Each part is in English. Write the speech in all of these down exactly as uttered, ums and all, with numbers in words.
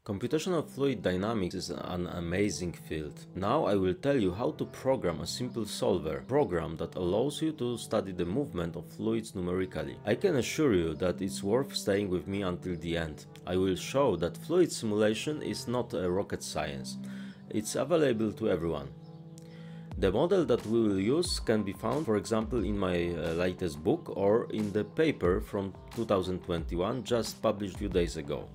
Computational fluid dynamics is an amazing field. Now I will tell you how to program a simple solver, program that allows you to study the movement of fluids numerically. I can assure you that it's worth staying with me until the end. I will show that fluid simulation is not a rocket science. It's available to everyone. The model that we will use can be found, for example, in my uh, latest book or in the paper from two thousand twenty-one just published a few days ago.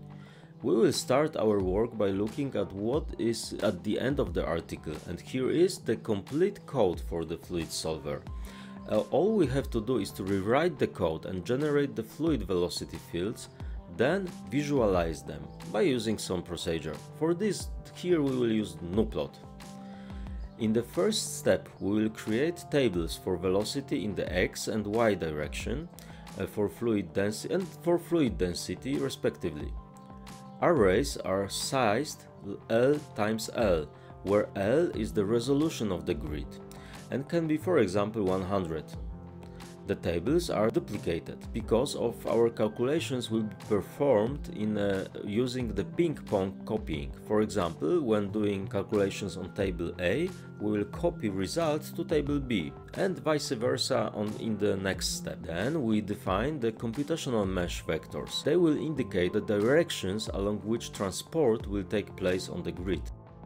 We will start our work by looking at what is at the end of the article, and here is the complete code for the fluid solver. Uh, all we have to do is to rewrite the code and generate the fluid velocity fields, then visualize them by using some procedure. For this, here we will use nuplot. In the first step, we will create tables for velocity in the x and y direction, uh, for fluid density and for fluid density respectively. Arrays are sized L times L, where L is the resolution of the grid and can be, for example, one hundred. The tables are duplicated because of our calculations will be performed in uh, using the ping-pong copying. For example, when doing calculations on table A, we will copy results to table B, and vice versa on in the next step. Then we define the computational mesh vectors. They will indicate the directions along which transport will take place on the grid.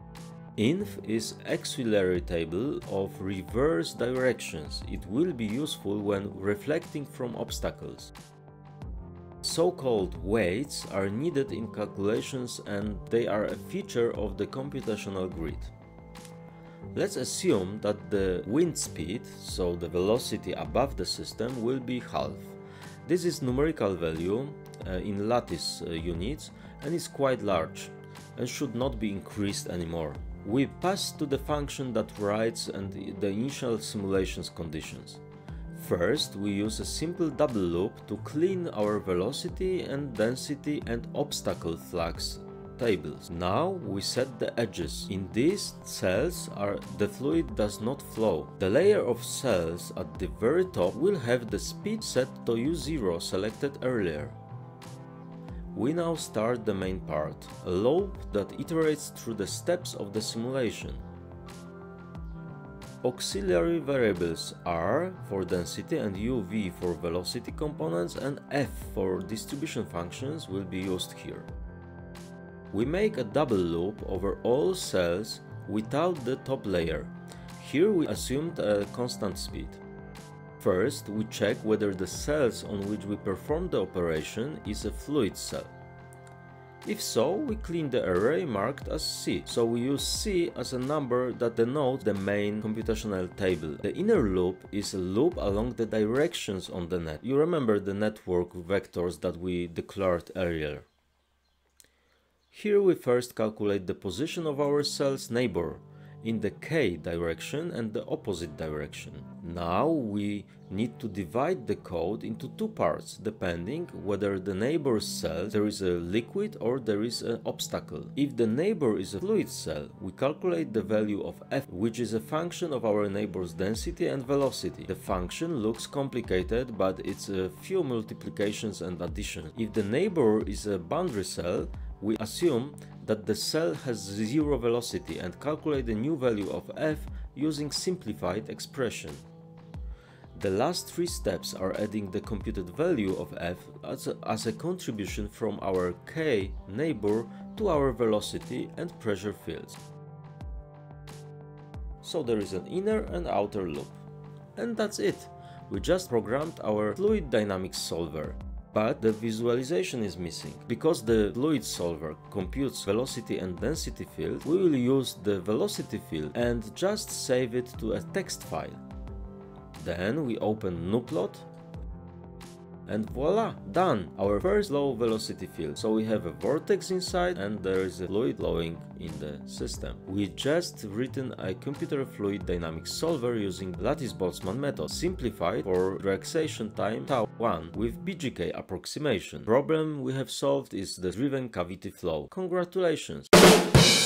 Inf is auxiliary table of reverse directions. It will be useful when reflecting from obstacles. So-called weights are needed in calculations and they are a feature of the computational grid. Let's assume that the wind speed, so the velocity above the system, will be half. This is numerical value uh, in lattice uh, units and is quite large and should not be increased anymore. We pass to the function that writes and the initial simulations conditions. First, we use a simple double loop to clean our velocity and density and obstacle flux tables. Now we set the edges. In these cells are the fluid does not flow. The layer of cells at the very top will have the speed set to u zero selected earlier. We now start the main part, a loop that iterates through the steps of the simulation. Auxiliary variables R for density and U V for velocity components and F for distribution functions will be used here. We make a double loop over all cells without the top layer. Here we assumed a constant speed. First, we check whether the cells on which we perform the operation is a fluid cell. If so, we clean the array marked as C, so we use C as a number that denotes the main computational table. The inner loop is a loop along the directions on the net. You remember the network vectors that we declared earlier. Here we first calculate the position of our cell's neighbor in the k direction and the opposite direction. Now we need to divide the code into two parts, depending whether the neighbor's cell there is a liquid or there is an obstacle. If the neighbor is a fluid cell, we calculate the value of f, which is a function of our neighbor's density and velocity. The function looks complicated, but it's a few multiplications and additions. If the neighbor is a boundary cell, we assume that the cell has zero velocity and calculate the new value of f using simplified expression. The last three steps are adding the computed value of f as a, as a contribution from our k neighbor to our velocity and pressure fields. So there is an inner and outer loop. And that's it. We just programmed our fluid dynamics solver. But the visualization is missing. Because the fluid solver computes velocity and density field, we will use the velocity field and just save it to a text file. Then we open nuplot and voila, done! Our first low velocity field. So we have a vortex inside and there is a fluid flowing in the system. We just written a computer fluid dynamics solver using Lattice-Boltzmann method, simplified for relaxation time tau one with B G K approximation. Problem we have solved is the driven cavity flow. Congratulations!